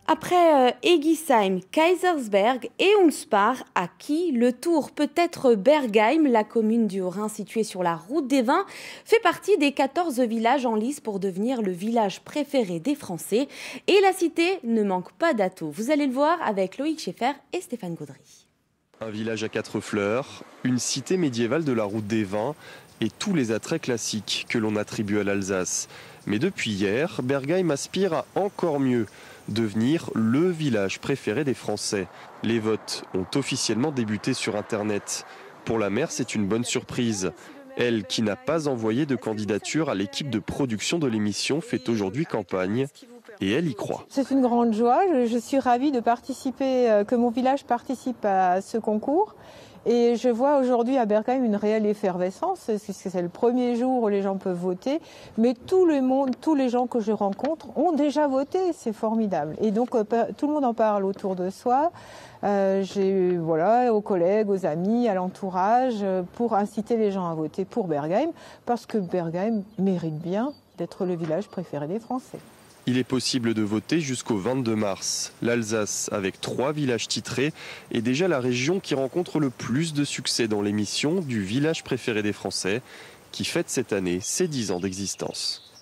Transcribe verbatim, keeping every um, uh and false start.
Après euh, Egisheim, Kaisersberg et Unspar, à qui le tour peut-être Bergheim, la commune du Haut-Rhin située sur la route des vins, fait partie des quatorze villages en lice pour devenir le village préféré des Français. Et la cité ne manque pas d'atouts. Vous allez le voir avec Loïc Schaeffer et Stéphane Gaudry. Un village à quatre fleurs, une cité médiévale de la route des vins et tous les attraits classiques que l'on attribue à l'Alsace. Mais depuis hier, Bergheim aspire à encore mieux, devenir le village préféré des Français. Les votes ont officiellement débuté sur Internet. Pour la maire, c'est une bonne surprise. Elle, qui n'a pas envoyé de candidature à l'équipe de production de l'émission, fait aujourd'hui campagne. Et elle y croit. C'est une grande joie. Je, je suis ravie de participer, que mon village participe à ce concours. Et je vois aujourd'hui à Bergheim une réelle effervescence, puisque c'est le premier jour où les gens peuvent voter. Mais tout le monde, tous les gens que je rencontre ont déjà voté, c'est formidable. Et donc tout le monde en parle autour de soi, euh, j'ai, voilà, aux collègues, aux amis, à l'entourage, pour inciter les gens à voter pour Bergheim, parce que Bergheim mérite bien d'être le village préféré des Français. Il est possible de voter jusqu'au vingt-deux mars. L'Alsace, avec trois villages titrés, est déjà la région qui rencontre le plus de succès dans l'émission du village préféré des Français, qui fête cette année ses dix ans d'existence.